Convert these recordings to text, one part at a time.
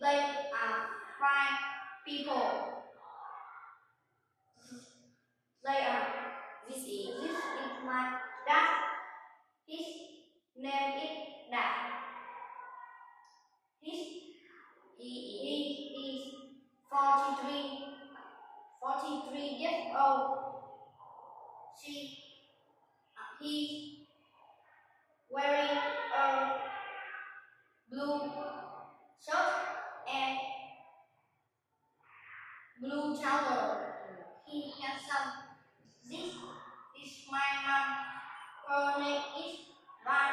They are fine people. They are. This is my dad. His name is Đạt. He is 43 years old. He's wearing a blue shirt and blue trouser. He's handsome. This is my mom. Her name is Van.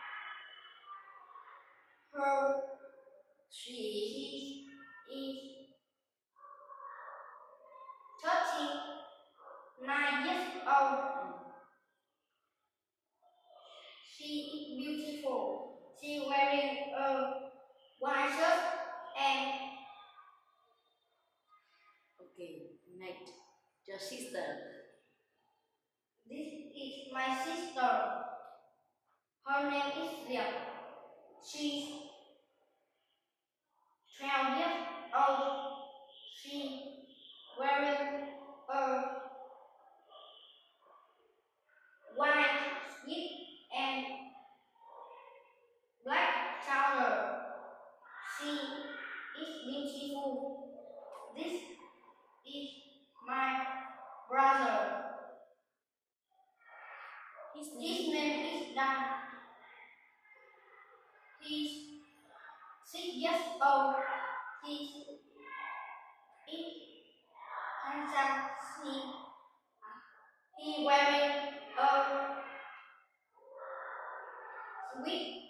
She is 39 years old. She is beautiful. She wearing a white shirt and. Okay, next, your sister. This is my sister. Her name is Diệp. She's 12 years old. She wearing a white sweat and black trouser. She is beautiful. This is my brother. His name is Dan. He's 6 years old. He's handsome. He wearing a sweet